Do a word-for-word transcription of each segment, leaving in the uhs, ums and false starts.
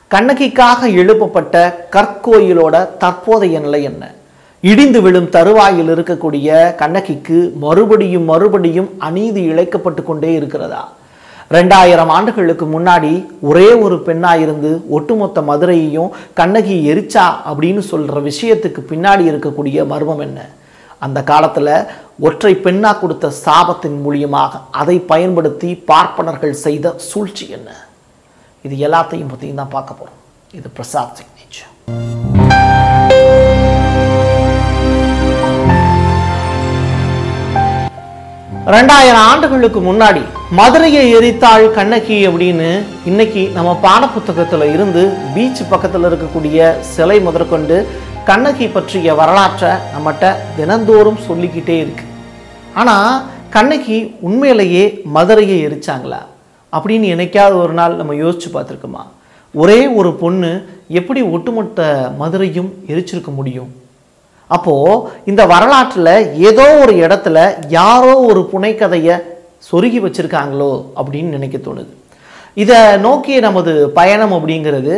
கண்ணகிக்காக எழுப்பப்பட்ட கற்கோயிலோட தற்போதைய நிலை என்ன? இடிந்து விழும் தருவாயில் இருக்கக்கூடிய கண்ணகிக்கு மறுபடியும் மறுபடியும் அநீதி இழைக்கப்பட்டு கொண்டே இருக்கிறதா? ரெண்டாயிரம் ஆண்டுகளுக்கு முன்னாடி ஒரே ஒரு பெண்ணா இருந்து ஒட்டுமொத்த மதுரையையும் கண்ணகி எரிச்சா அப்படின்னு சொல்ற விஷயத்துக்கு பின்னாடி இருக்கக்கூடிய மர்மம் என்ன? அந்த காலத்துல ஒற்றை பெண்ணா கொடுத்த சாபத்தின் மூலியமாக அதை பயன்படுத்தி பார்ப்பனர்கள் செய்த சூழ்ச்சி என்ன? இது எல்லாத்தையும் பற்றியும் தான் பார்க்க போறோம். இது பிரசாத் சிக்னேச்சர். ரெண்டாயிரம் ஆண்டுகளுக்கு முன்னாடி மதுரையை எரித்தாள் கண்ணகி அப்படின்னு இன்னைக்கு நம்ம பாடப்புத்தகத்துல இருந்து பீச் பக்கத்துல இருக்கக்கூடிய சிலை முதற்கொண்டு கண்ணகி பற்றிய வரலாற்றை நம்மகிட்ட தினந்தோறும் சொல்லிக்கிட்டே இருக்கு. ஆனா கண்ணகி உண்மையிலேயே மதுரையை எரிச்சாங்களா அப்படின்னு என்னைக்காவது ஒரு நாள் நம்ம யோசிச்சு பார்த்துருக்கோமா? ஒரே ஒரு பொண்ணு எப்படி ஒட்டுமொத்த மதுரையும் எரிச்சிருக்க முடியும்? அப்போது இந்த வரலாற்றில் ஏதோ ஒரு இடத்துல யாரோ ஒரு புனைக்கதையை சொருகி வச்சுருக்காங்களோ அப்படின்னு நினைக்க தோணுது. இதை நோக்கிய நமது பயணம் அப்படிங்கிறது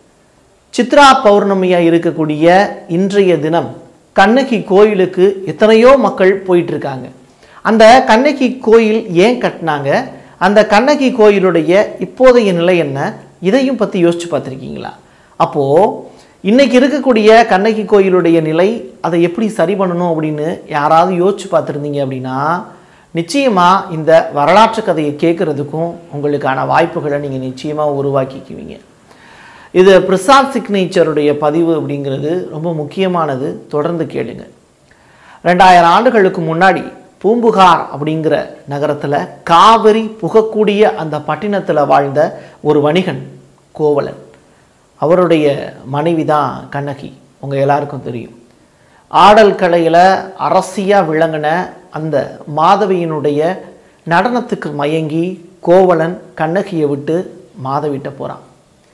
சித்ரா பௌர்ணமியாக இருக்கக்கூடிய இன்றைய தினம் கண்ணகி கோயிலுக்கு எத்தனையோ மக்கள் போயிட்டுருக்காங்க. அந்த கண்ணகி கோயில் ஏன் கட்டினாங்க? அந்த கண்ணகி கோயிலுடைய இப்போதைய நிலை என்ன? இதையும் பற்றி யோசிச்சு பார்த்துருக்கீங்களா? அப்போது இன்றைக்கி இருக்கக்கூடிய கண்ணகி கோயிலுடைய நிலை, அதை எப்படி சரி பண்ணணும் அப்படின்னு யாராவது யோசிச்சு பார்த்துருந்தீங்க அப்படின்னா நிச்சயமாக இந்த வரலாற்று கதையை கேட்குறதுக்கும் உங்களுக்கான வாய்ப்புகளை நீங்கள் நிச்சயமாக உருவாக்கிக்குவீங்க. இது பிரசாத் சிக்னேச்சருடைய பதிவு அப்படிங்கிறது ரொம்ப முக்கியமானது. தொடர்ந்து கேளுங்க. ரெண்டாயிரம் ஆண்டுகளுக்கு முன்னாடி பூம்புகார் அப்படிங்கிற நகரத்தில் காவிரி புகக்கூடிய அந்த பட்டினத்தில் வாழ்ந்த ஒரு வணிகன் கோவலன். அவருடைய மனைவி தான் கண்ணகி. உங்கள் எல்லாருக்கும் தெரியும். ஆடல் கலையில் அரசியாக விளங்கின அந்த மாதவியினுடைய நடனத்துக்கு மயங்கி கோவலன் கண்ணகியை விட்டு மாதவிட்ட போகிறான்.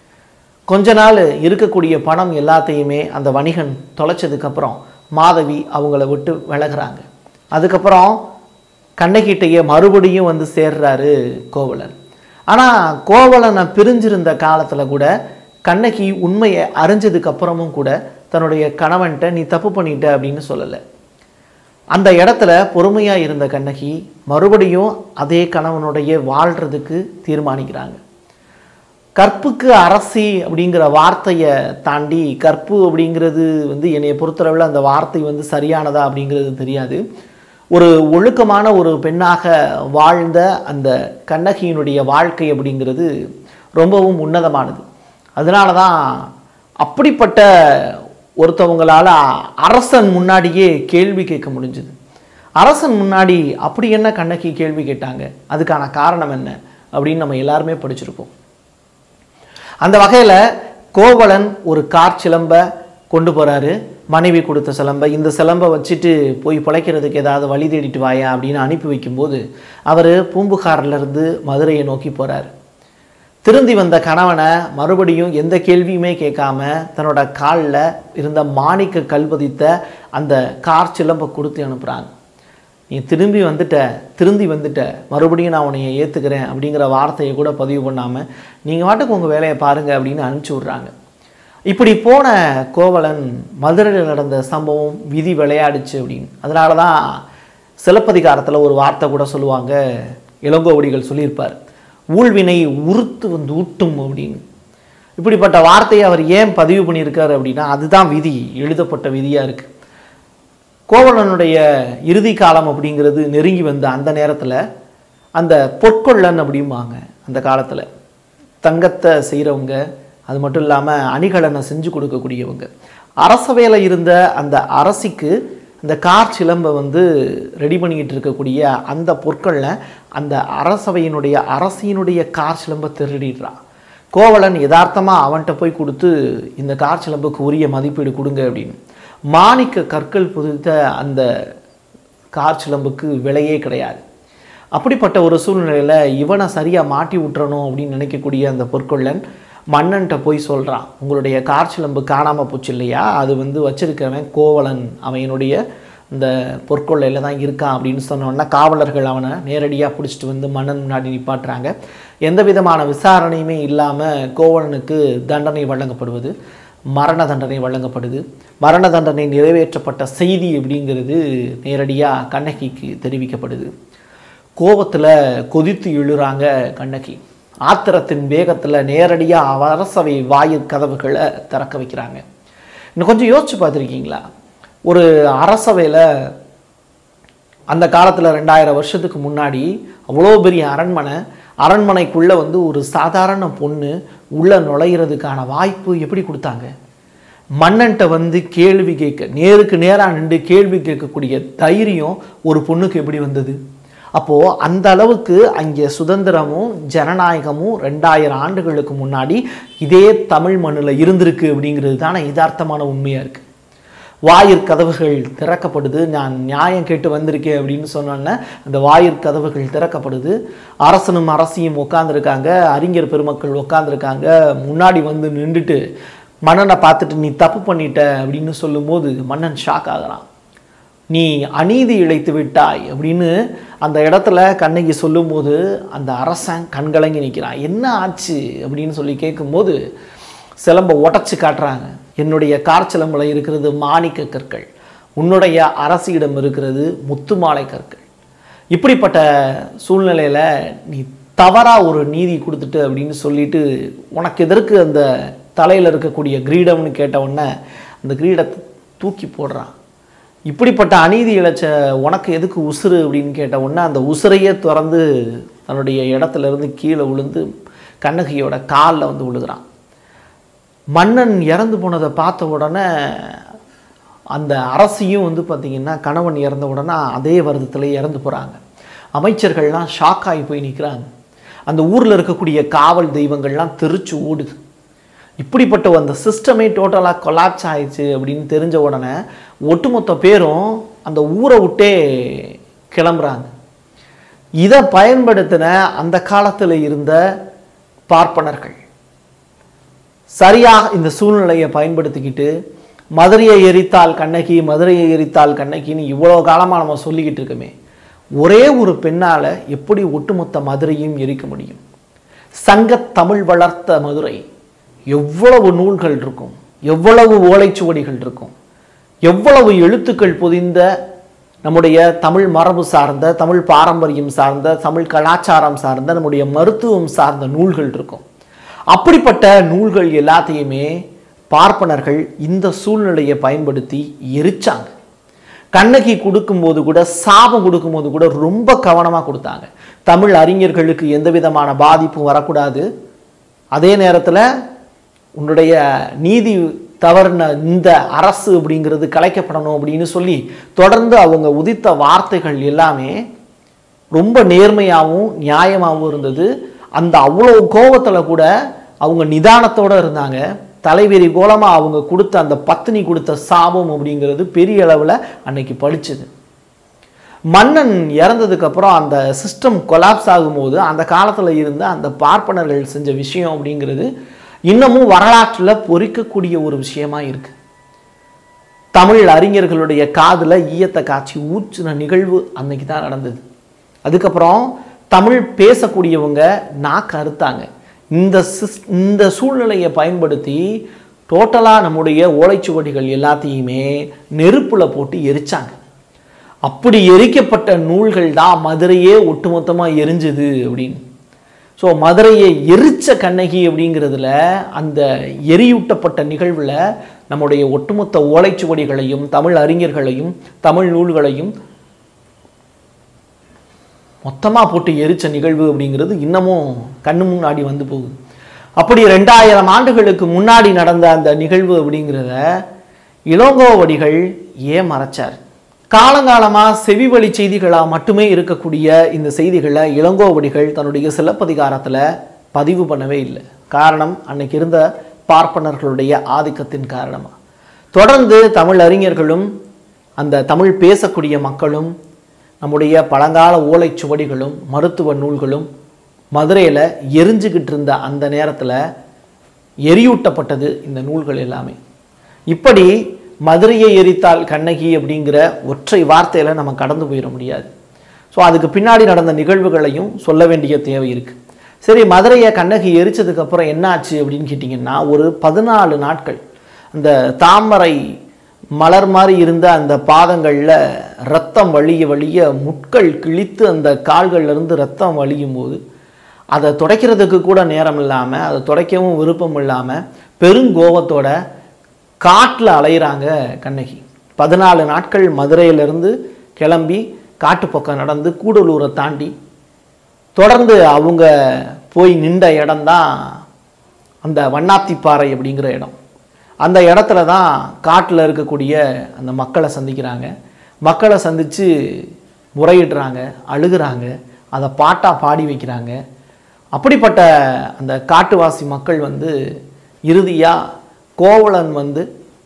கொஞ்ச நாள் இருக்கக்கூடிய பணம் எல்லாத்தையுமே அந்த வணிகன் தொலைச்சதுக்கப்புறம் மாதவி அவங்கள விட்டு விலகிறாங்க. அதுக்கப்புறம் கண்ணகிட்டையே மறுபடியும் வந்து சேர்றாரு கோவலன். ஆனால் கோவலனை பிரிஞ்சிருந்த காலத்தில் கூட கண்ணகி உண்மையை அறிஞ்சதுக்கப்புறமும் கூட தன்னுடைய கணவன்கிட்ட நீ தப்பு பண்ணிட்ட அப்படின்னு சொல்லலை. அந்த இடத்துல பொறுமையாக இருந்த கண்ணகி மறுபடியும் அதே கணவனுடைய வாழ்கிறதுக்கு தீர்மானிக்கிறாங்க. கற்புக்கு அரசி அப்படிங்கிற வார்த்தையை தாண்டி கற்பு அப்படிங்கிறது வந்து என்னை பொறுத்தளவில் அந்த வார்த்தை வந்து சரியானதா அப்படிங்கிறது தெரியாது. ஒரு ஒழுக்கமான ஒரு பெண்ணாக வாழ்ந்த அந்த கண்ணகியினுடைய வாழ்க்கை அப்படிங்கிறது ரொம்பவும் உன்னதமானது. அதனால தான் அப்படிப்பட்ட ஒருத்தவங்களால் அரசன் முன்னாடியே கேள்வி கேட்க முடிஞ்சுது. அரசன் முன்னாடி அப்படி என்ன கண்ணகி கேள்வி கேட்டாங்க, அதுக்கான காரணம் என்ன அப்படின்னு நம்ம எல்லாருமே படிச்சிருக்கோம். அந்த வகையில் கோவலன் ஒரு கார் சிலம்பை கொண்டு போகிறாரு. மனைவி கொடுத்த சிலம்பை, இந்த சிலம்பை வச்சுட்டு போய் பிழைக்கிறதுக்கு ஏதாவது வழி தேடிட்டு வாயா அப்படின்னு அனுப்பி வைக்கும்போது அவர் பூம்புகார்லேருந்து மதுரையை நோக்கி போகிறார். திருந்தி வந்த கணவனை மறுபடியும் எந்த கேள்வியுமே கேட்காம தன்னோட காலில் இருந்த மாணிக்க கல்பதித்த அந்த கார் சிலம்பை கொடுத்து அனுப்புகிறாங்க. நீ திரும்பி வந்துட்ட திருந்தி வந்துட்ட மறுபடியும் நான் உன்னைய ஏற்றுக்கிறேன் அப்படிங்கிற வார்த்தையை கூட பதிவு பண்ணாமல் நீங்கள் வாட்டுக்கு உங்கள் வேலையை பாருங்கள் அப்படின்னு அனுப்பிச்சி விட்றாங்க. இப்படி போன கோவலன் மதுரையில் நடந்த சம்பவம் விதி விளையாடுச்சு அப்படின்னு. அதனால தான் சிலப்பதிகாரத்தில் ஒரு வார்த்தை கூட சொல்லுவாங்க, இளங்கோவடிகள் சொல்லியிருப்பார், ஊழ்வினை உறுத்து வந்து ஊட்டும் அப்படின்னு. இப்படிப்பட்ட வார்த்தையை அவர் ஏன் பதிவு பண்ணியிருக்காரு அப்படின்னா அதுதான் விதி, எழுதப்பட்ட விதியாக இருக்குது. கோவலனுடைய இறுதி காலம் அப்படிங்கிறது நெருங்கி வந்த அந்த நேரத்தில் அந்த பொற்கொள்ளன் அப்படிம்பாங்க. அந்த காலத்தில் தங்கத்தை செய்கிறவங்க, அது மட்டும் இல்லாமல் அணிகலனை செஞ்சு கொடுக்கக்கூடியவங்க. அரசவையில் இருந்த அந்த அரசிக்கு அந்த கார் சிலம்பை வந்து ரெடி பண்ணிக்கிட்டு இருக்கக்கூடிய அந்த பொற்கொள்ளை அந்த அரசவையினுடைய அரசியினுடைய கார் சிலம்பை திருடிடுறான். கோவலன் யதார்த்தமாக அவன்கிட்ட போய் கொடுத்து இந்த கார் சிலம்புக்கு உரிய மதிப்பீடு கொடுங்க அப்படின்னு. மாணிக்க கற்கள் புதித்த அந்த கார் சிலம்புக்கு விலையே கிடையாது. அப்படிப்பட்ட ஒரு சூழ்நிலையில் இவனை சரியாக மாட்டி விட்டுறணும் அப்படின்னு நினைக்கக்கூடிய அந்த பொற்கொள்ளன் மன்னன்கிட்ட போய் சொல்கிறான், உங்களுடைய கார் சிலம்பு காணாமல் போச்சு இல்லையா, அது வந்து வச்சிருக்கிறவன் கோவலன், அவனுடைய இந்த பொற்கொள்ளையில் தான் இருக்கான் அப்படின்னு சொன்னோன்னா காவலர்கள் அவனை நேரடியாக பிடிச்சிட்டு வந்து மன்னன் முன்னாடி நிப்பாட்டுறாங்க. எந்த விதமான விசாரணையுமே இல்லாமல் கோவலனுக்கு தண்டனை வழங்கப்படுவது, மரண தண்டனை வழங்கப்படுது. மரண தண்டனை நிறைவேற்றப்பட்ட செய்தி அப்படிங்கிறது நேரடியாக கண்ணகிக்கு தெரிவிக்கப்படுது. கோபத்தில் கொதித்து எழுறாங்க கண்ணகி. ஆத்திரத்தின் வேகத்தில் நேரடியாக அரசவை வாயில் கதவுகளை திறக்க வைக்கிறாங்க. இன்னும் கொஞ்சம் யோசிச்சு பார்த்துருக்கீங்களா? ஒரு அரசவையில் அந்த காலத்தில் ரெண்டாயிரம் வருஷத்துக்கு முன்னாடி அவ்வளோ பெரிய அரண்மனை, அரண்மனைக்குள்ளே வந்து ஒரு சாதாரண பொண்ணு உள்ளே நுழையிறதுக்கான வாய்ப்பு எப்படி கொடுத்தாங்க? மன்னன்ட்ட வந்து கேள்வி கேட்க, நேருக்கு நேராக நின்று கேள்வி கேட்கக்கூடிய தைரியம் ஒரு பொண்ணுக்கு எப்படி வந்தது? அப்போது அந்த அளவுக்கு அங்கே சுதந்திரமும் ஜனநாயகமும் ரெண்டாயிரம் ஆண்டுகளுக்கு முன்னாடி இதே தமிழ் மண்ணில் இருந்திருக்கு அப்படிங்கிறது தானே யதார்த்தமான உண்மையாக இருக்குது. வாயிற்கதவுகள் திறக்கப்படுது. நான் நியாயம் கேட்டு வந்திருக்கேன் அப்படின்னு சொன்னோன்னே அந்த வாயிற்கதவுகள் திறக்கப்படுது. அரசனும் அரசியும் உட்காந்துருக்காங்க, அறிஞர் பெருமக்கள் உட்காந்துருக்காங்க. முன்னாடி வந்து நின்றுட்டு மன்னனை பார்த்துட்டு நீ தப்பு பண்ணிட்ட அப்படின்னு சொல்லும்போது மன்னன் ஷாக் ஆகிறான். நீ அநீதி இழைத்து விட்டாய் அப்படின்னு அந்த இடத்துல கண்ணகி சொல்லும்போது அந்த அரசன் கண்கலங்கி நிற்கிறான். என்ன ஆச்சு அப்படின்னு சொல்லி கேட்கும்போது சிலம்பை உடச்சி காட்டுறாங்க. என்னுடைய காற்சிலம்பில் இருக்கிறது மாணிக்க கற்கள், உன்னுடைய அரசியிடம் இருக்கிறது முத்துமாலை கற்கள். இப்படிப்பட்ட சூழ்நிலையில் நீ தவறாக ஒரு நீதி கொடுத்துட்டு அப்படின்னு சொல்லிட்டு உனக்கு எதற்கு அந்த தலையில் இருக்கக்கூடிய கிரீடம்னு கேட்டவுடனே அந்த கிரீடத்தை தூக்கி போடுறான். இப்படிப்பட்ட அநீதி இழைச்ச உனக்கு எதுக்கு உசுறு அப்படின்னு கேட்ட உடனே அந்த உசுரையே திறந்து தன்னுடைய இடத்துல இருந்து கீழே விழுந்து கண்ணகியோட காலில் வந்து விழுகிறான். மன்னன் இறந்து போனதை பார்த்த உடனே அந்த அரசியும் வந்து பார்த்திங்கன்னா கணவன் இறந்த உடனே அதே வருடத்தில் இறந்து போகிறாங்க. அமைச்சர்கள்லாம் ஷாக்காகி போய் நிற்கிறாங்க. அந்த ஊரில் இருக்கக்கூடிய காவல் தெய்வங்கள்லாம் தெரிச்சு ஓடுது. இப்படிப்பட்ட அந்த சிஸ்டமே டோட்டலாக கொலாப்ஸ் ஆயிடுச்சு அப்படின்னு தெரிஞ்ச உடனே ஒட்டுமொத்த பேரும் அந்த ஊரை விட்டே கிளம்புறாங்க. இதை பயன்படுத்தின அந்த காலத்தில் இருந்த பார்ப்பனர்கள் சரியாக இந்த சூழ்நிலையை பயன்படுத்திக்கிட்டு மதுரையை எரித்தால் கண்ணகி, மதுரையை எரித்தால் கண்ணகின்னு இவ்வளோ காலமாக நம்ம சொல்லிக்கிட்டு இருக்கோமே, ஒரே ஒரு பெண்ணால் எப்படி ஒட்டுமொத்த மதுரையும் எரிக்க முடியும்? சங்க தமிழ் வளர்த்த மதுரை எவ்வளவு நூல்கள் இருக்கும், எவ்வளவு ஓலைச்சுவடிகள் இருக்கும், எவ்வளவு எழுத்துக்கள் பொதிந்த நம்முடைய தமிழ் மரபு சார்ந்த, தமிழ் பாரம்பரியம் சார்ந்த, தமிழ் கலாச்சாரம் சார்ந்த, நம்முடைய மருத்துவம் சார்ந்த நூல்கள் இருக்கும். அப்படிப்பட்ட நூல்கள் எல்லாத்தையுமே பார்ப்பனர்கள் இந்த சூழ்நிலையை பயன்படுத்தி எரிச்சாங்க. கண்ணகி கொடுக்கும்போது கூட, சாபம் கொடுக்கும்போது கூட ரொம்ப கவனமாக கொடுத்தாங்க. தமிழ் அறிஞர்களுக்கு எந்த விதமான பாதிப்பும் வரக்கூடாது, அதே நேரத்தில் உன்னுடைய நீதி தவறுன இந்த அரசு அப்படிங்கிறது கலைக்கப்படணும் அப்படின்னு சொல்லி தொடர்ந்து அவங்க உதித்த வார்த்தைகள் எல்லாமே ரொம்ப நேர்மையாகவும் நியாயமாகவும் இருந்தது. அந்த அவ்வளோ கோபத்தில் கூட அவங்க நிதானத்தோடு இருந்தாங்க. தலைவெறி கோலமாக அவங்க கொடுத்த அந்த பத்தினி கொடுத்த சாபம் அப்படிங்கிறது பெரிய அளவில் அன்னைக்கு படிச்சுது. மன்னன் இறந்ததுக்கப்புறம் அந்த சிஸ்டம் கொலாப்ஸ் ஆகும்போது அந்த காலத்தில் இருந்த அந்த பார்ப்பனர்கள் செஞ்ச விஷயம் அப்படிங்கிறது இன்னமும் வரலாற்றில் பொறிக்கக்கூடிய ஒரு விஷயமா இருக்கு. தமிழ் அறிஞர்களுடைய காதில் ஈயத்தை காய்ச்சி ஊற்றின நிகழ்வு அன்னைக்கு தான் நடந்தது. அதுக்கப்புறம் தமிழ் பேசக்கூடியவங்க நாக்கு அறுத்தாங்க. இந்த சிஸ் இந்த சூழ்நிலையை பயன்படுத்தி டோட்டலாக நம்முடைய ஓலைச்சுவடிகள் எல்லாத்தையுமே நெருப்பில் போட்டு எரிச்சாங்க. அப்படி எரிக்கப்பட்ட நூல்கள் தான் மதுரையே ஒட்டுமொத்தமாக எரிஞ்சுது அப்படின்னு. ஸோ மதுரையை எரிச்ச கண்ணகி அப்படிங்கிறதுல அந்த எரியூட்டப்பட்ட நிகழ்வில் நம்முடைய ஒட்டுமொத்த ஓலைச்சுவடிகளையும் தமிழ் அறிஞர்களையும் தமிழ் நூல்களையும் மொத்தமாக போட்டு எரிச்ச நிகழ்வு அப்படிங்கிறது இன்னமும் கண்ணு முன்னாடி வந்து போகுது. அப்படி ரெண்டாயிரம் ஆண்டுகளுக்கு முன்னாடி நடந்த அந்த நிகழ்வு அப்படிங்கிறத இளங்கோவடிகள் ஏன் மறைச்சார்? காலங்காலமாக செவி வழி செய்திகளாக மட்டுமே இருக்கக்கூடிய இந்த செய்திகளை இளங்கோவடிகள் தன்னுடைய சிலப்பதிகாரத்தில் பதிவு பண்ணவே இல்லை. காரணம், அன்னைக்கு இருந்த பார்ப்பனர்களுடைய ஆதிக்கத்தின் காரணமாக. தொடர்ந்து தமிழ் அறிஞர்களும் அந்த தமிழ் பேசக்கூடிய மக்களும் நம்முடைய பழங்கால ஓலைச்சுவடிகளும் மருத்துவ நூல்களும் மதுரையில் எரிஞ்சுக்கிட்டு இருந்த அந்த நேரத்தில் எரியூட்டப்பட்டது இந்த நூல்கள் எல்லாமே. இப்படி மதுரையை எரித்தால் கண்ணகி அப்படிங்கிற ஒற்றை வார்த்தையில் நம்ம கடந்து போயிட முடியாது. ஸோ அதுக்கு பின்னாடி நடந்த நிகழ்வுகளையும் சொல்ல வேண்டிய தேவை இருக்குது. சரி, மதுரையை கண்ணகி எரிச்சதுக்கப்புறம் என்னாச்சு அப்படின்னு கேட்டிங்கன்னா, ஒரு பதினாலு நாட்கள் அந்த தாமரை மலர் மாதிரி இருந்த அந்த பாதங்களில் ரத்தம் வழிய வழிய முட்கள் கிழித்து அந்த கால்கள்லேருந்து ரத்தம் வழியும் போது அதை துடைக்கிறதுக்கு கூட நேரம் இல்லாமல், அதை துடைக்கவும் விருப்பம் இல்லாமல் பெருங்கோபத்தோட காட்டில் அலையிறாங்க கண்ணகி. பதினாலு நாட்கள் மதுரையிலேருந்து கிளம்பி காட்டு பக்கம் நடந்து கூடலூரை தாண்டி தொடர்ந்து அவங்க போய் நின்ற இடம்தான் அந்த வண்ணாத்திப்பாறை அப்படிங்கிற இடம். அந்த இடத்துல தான் காட்டில் இருக்கக்கூடிய அந்த மக்களை சந்திக்கிறாங்க. மக்களை சந்தித்து முறையிடுறாங்க, அழுகிறாங்க, அதை பாட்டாக பாடி வைக்கிறாங்க. அப்படிப்பட்ட அந்த காட்டுவாசி மக்கள் வந்து இறுதியாக கோவலன் வந்து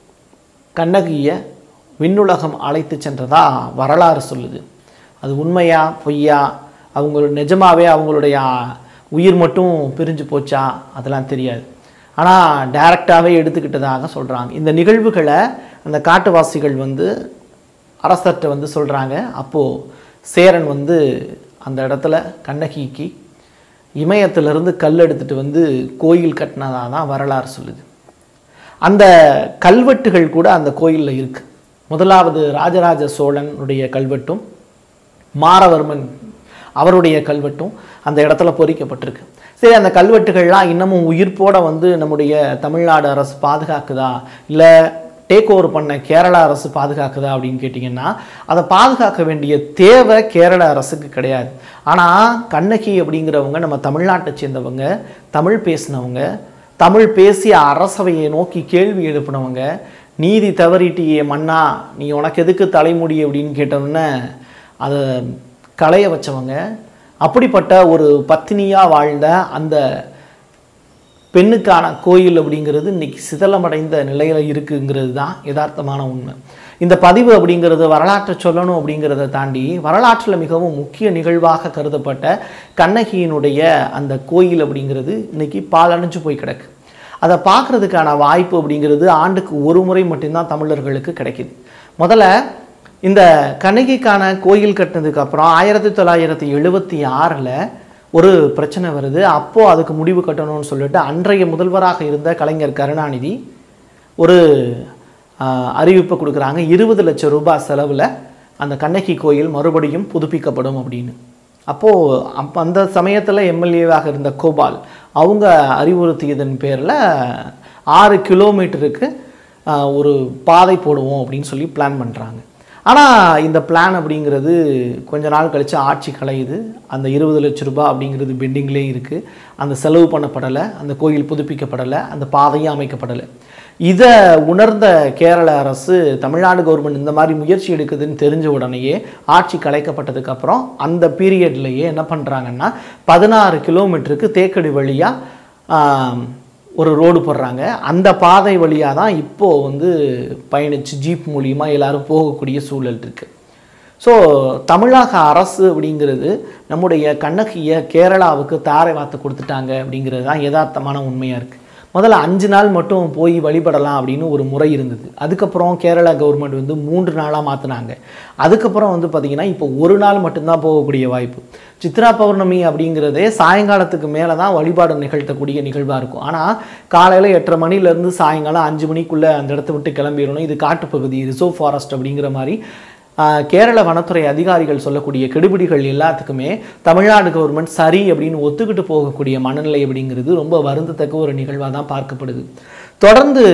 கண்ணகியை விண்ணுலகம் அழைத்து சென்றதா வரலாறு சொல்லுது. அது உண்மையா பொய்யா, அவங்க நிஜமாவே அவங்களுடைய உயிர் மட்டும் பிரிஞ்சு போச்சா அதெல்லாம் தெரியாது. ஆனால் டைரக்டாகவே எடுத்துக்கிட்டதாக சொல்கிறாங்க. இந்த நிகழ்வுகளை அந்த காட்டுவாசிகள் வந்து அரசர்கிட்ட வந்து சொல்கிறாங்க. அப்போது சேரன் வந்து அந்த இடத்துல கண்ணகிக்கு இமயத்திலிருந்து கல் எடுத்துகிட்டு வந்து கோயில் கட்டினதாக தான் வரலாறு சொல்லுது. அந்த கல்வெட்டுகள் கூட அந்த கோயிலில் இருக்குது. முதலாவது ராஜராஜ சோழனுடைய கல்வெட்டும் மாரவர்மன் அவருடைய கல்வெட்டும் அந்த இடத்துல பொறிக்கப்பட்டிருக்கு. சரி, அந்த கல்வெட்டுகள்லாம் இன்னமும் உயிர்ப்போட வந்து நம்முடைய தமிழ்நாடு அரசு பாதுகாக்குதா, இல்லை டேக் ஓவர் பண்ண கேரளா அரசு பாதுகாக்குதா அப்படின்னு கேட்டிங்கன்னா, அதை பாதுகாக்க வேண்டிய தேவை கேரள அரசுக்கு கிடையாது. ஆனால் கண்ணகி அப்படிங்கிறவங்க நம்ம தமிழ்நாட்டை சேர்ந்தவங்க, தமிழ் பேசினவங்க, தமிழ் பேசிய அரசவையை நோக்கி கேள்வி எழுப்பினவங்க, நீதி தவறிட்டியே மன்னா, நீ உனக்கு எதுக்கு தலைமுடி அப்படின்னு கேட்டோன்னே அதை களைய வச்சவங்க. அப்படிப்பட்ட ஒரு பத்தினியாக வாழ்ந்த அந்த பெண்ணுக்கான கோயில் அப்படிங்கிறது இன்றைக்கி சிதலமடைந்த நிலையில் இருக்குங்கிறது தான் யதார்த்தமான உண்மை. இந்த பதிவு அப்படிங்கிறது வரலாற்றை சொல்லணும் அப்படிங்கிறத தாண்டி வரலாற்றில் மிகவும் முக்கிய நிகழ்வாக கருதப்பட்ட கண்ணகியினுடைய அந்த கோயில் அப்படிங்கிறது இன்றைக்கி பாலடைஞ்சு போய் கிடக்கு. அதை பார்க்குறதுக்கான வாய்ப்பு அப்படிங்கிறது ஆண்டுக்கு ஒரு முறை மட்டும்தான் தமிழர்களுக்கு கிடைக்கிது. முதல்ல இந்த கண்ணகிக்கான கோயில் கட்டினதுக்கப்புறம் ஆயிரத்தி தொள்ளாயிரத்தி எழுபத்தி ஆறில் ஒரு பிரச்சனை வருது. அப்போது அதுக்கு முடிவு கட்டணும்னு சொல்லிட்டு அன்றைய முதல்வராக இருந்த கலைஞர் கருணாநிதி ஒரு அறிவிப்பை கொடுக்குறாங்க. இருபது லட்சம் ரூபாய் செலவில் அந்த கண்ணகி கோயில் மறுபடியும் புதுப்பிக்கப்படும் அப்படின்னு. அப்போது அப் அந்த சமயத்தில் எம்எல்ஏவாக இருந்த கோபால் அவங்க அறிவுறுத்தியதன் பேரில் ஆறு கிலோமீட்டருக்கு ஒரு பாதை போடுவோம் அப்படின்னு சொல்லி பிளான் பண்ணுறாங்க. ஆனால் இந்த பிளான் அப்படிங்கிறது கொஞ்ச நாள் கழித்து ஆட்சி கலையுது. அந்த இருபது லட்ச ரூபாய் அப்படிங்கிறது பெண்டிங்லேயே இருக்குது. அந்த செலவு பண்ணப்படலை, அந்த கோயில் புதுப்பிக்கப்படலை, அந்த பாதையும் அமைக்கப்படலை. இதை உணர்ந்த கேரள அரசு, தமிழ்நாடு கவர்மெண்ட் இந்த மாதிரி முயற்சி எடுக்குதுன்னு தெரிஞ்ச உடனேயே ஆட்சி கலைக்கப்பட்டதுக்கப்புறம் அந்த பீரியட்லேயே என்ன பண்ணுறாங்கன்னா பதினாறு கிலோமீட்டருக்கு தேக்கடி வழியாக ஒரு ரோடு போடுறாங்க. அந்த பாதை வழியாக தான் இப்போது வந்து பயணித்து ஜீப் மூலியமாக எல்லோரும் போகக்கூடிய சூழல் இருக்குது. ஸோ தமிழக அரசு அப்படிங்கிறது நம்முடைய கண்ணகியை கேரளாவுக்கு தாரை வார்த்தை கொடுத்துட்டாங்க அப்படிங்கிறது தான் யதார்த்தமான உண்மையாக இருக்குது. முதல்ல அஞ்சு நாள் மட்டும் போய் வழிபடலாம் அப்படின்னு ஒரு முறை இருந்தது. அதுக்கப்புறம் கேரளா கவர்மெண்ட் வந்து மூன்று நாளாக மாற்றினாங்க. அதுக்கப்புறம் வந்து பார்த்திங்கன்னா இப்போ ஒரு நாள் மட்டும்தான் போகக்கூடிய வாய்ப்பு. சித்ரா பௌர்ணமி அப்படிங்கிறதே சாயங்காலத்துக்கு மேலே தான் வழிபாடு நிகழ்த்தக்கூடிய நிகழ்வாக இருக்கும். ஆனால் காலையில் எட்டரை மணிலேருந்து சாயங்காலம் அஞ்சு மணிக்குள்ளே அந்த இடத்த விட்டு கிளம்பிடணும். இது காட்டுப்பகுதி, ரிசர்வ் ஃபாரஸ்ட் அப்படிங்கிற மாதிரி கேரள வனத்துறை அதிகாரிகள் சொல்லக்கூடிய கெடுபிடிகள் எல்லாத்துக்குமே தமிழ்நாடு கவர்மெண்ட் சரி அப்படின்னு ஒத்துக்கிட்டு போகக்கூடிய மனநிலை அப்படிங்கிறது ரொம்ப வருந்தத்தக்க ஒரு நிகழ்வாக தான் பார்க்கப்படுது. தொடர்ந்து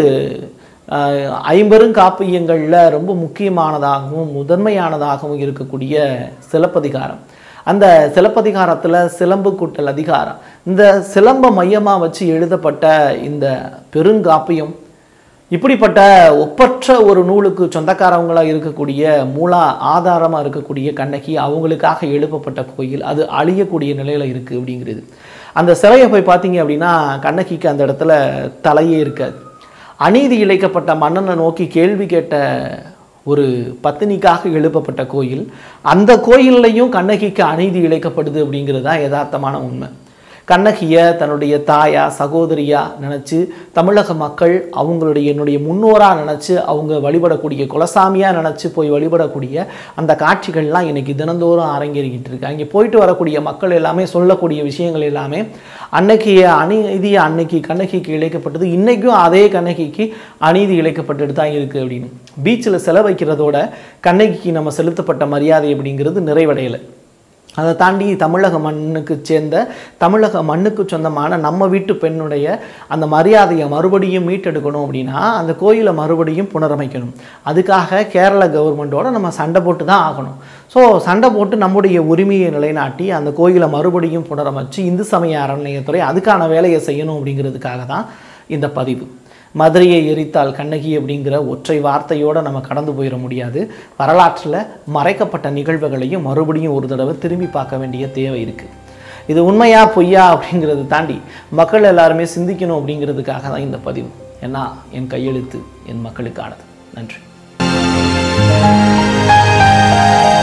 ஐம்பெரும் காப்பியங்களில் ரொம்ப முக்கியமானதாகவும் முதன்மையானதாகவும் இருக்கக்கூடிய சிலப்பதிகாரம். அந்த சிலப்பதிகாரத்தில் சிலம்பு கூட்டல் அதிகாரம், இந்த சிலம்ப மையமாக வச்சு எழுதப்பட்ட இந்த பெருங்காப்பியம் இப்படிப்பட்ட ஒப்பற்ற ஒரு நூலுக்கு சொந்தக்காரவங்களாக இருக்கக்கூடிய மூலா ஆதாரமாக இருக்கக்கூடிய கண்ணகி அவங்களுக்காக எழுப்பப்பட்ட கோயில் அது அழியக்கூடிய நிலையில் இருக்குது அப்படிங்கிறது. அந்த சிலையை போய் பார்த்தீங்க அப்படின்னா கண்ணகிக்கு அந்த இடத்துல தலையே இருக்காது. அநீதி இழைக்கப்பட்ட மன்னனை நோக்கி கேள்வி கேட்ட ஒரு பத்தினிக்காக எழுப்பப்பட்ட கோயில், அந்த கோயில்லையும் கண்ணகிக்கு அநீதி இழைக்கப்படுது அப்படிங்கிறது தான் யதார்த்தமான உண்மை. கண்ணகியை தன்னுடைய தாயா சகோதரியா நினச்சி தமிழக மக்கள் அவங்களுடைய என்னுடைய முன்னோராக நினச்சி அவங்க வழிபடக்கூடிய குலசாமியாக நினச்சி போய் வழிபடக்கூடிய அந்த காட்சிகள்லாம் இன்றைக்கி தினந்தோறும் அரங்கேறிக்கிட்டு இருக்கு. அங்கே போயிட்டு வரக்கூடிய மக்கள் எல்லாமே சொல்லக்கூடிய விஷயங்கள் எல்லாமே அன்னைக்கு அநீதி அன்னைக்கு கண்ணகிக்கு இழைக்கப்பட்டது, இன்றைக்கும் அதே கண்ணகிக்கு அநீதி இழைக்கப்பட்டுட்டு தான் இருக்குது அப்படின்னு. பீச்சில் செலவைக்கிறதோட கண்ணகிக்கு நம்ம செலுத்தப்பட்ட மரியாதை அப்படிங்கிறது நிறைவடையலை. அதை தாண்டி தமிழக மண்ணுக்கு சேர்ந்த தமிழக மண்ணுக்கு சொந்தமான நம்ம வீட்டு பெண்ணுடைய அந்த மரியாதையை மறுபடியும் மீட்டெடுக்கணும் அப்படின்னா அந்த கோயிலை மறுபடியும் புனரமைக்கணும். அதுக்காக கேரள கவர்மெண்ட்டோட நம்ம சண்டை போட்டு தான் ஆகணும். ஸோ சண்டை போட்டு நம்முடைய உரிமையை நிலைநாட்டி அந்த கோயிலை மறுபடியும் புனரமைச்சு இந்து சமய அறநிலையத்துறை அதுக்கான வேலையை செய்யணும் அப்படிங்கிறதுக்காக தான் இந்த பதிவு. மதுரையை எரித்தால் கண்ணகி அப்படிங்கிற ஒற்றை வார்த்தையோடு நம்ம கடந்து போயிட முடியாது. வரலாற்றில் மறைக்கப்பட்ட நிகழ்வுகளையும் மறுபடியும் ஒரு தடவை திரும்பி பார்க்க வேண்டிய தேவை இருக்குது. இது உண்மையா பொய்யா அப்படிங்கிறத தாண்டி மக்கள் எல்லாருமே சிந்திக்கணும் அப்படிங்கிறதுக்காக தான் இந்த பதிவு. ஏன்னா என் கையெழுத்து என் மக்களுக்கானது. நன்றி.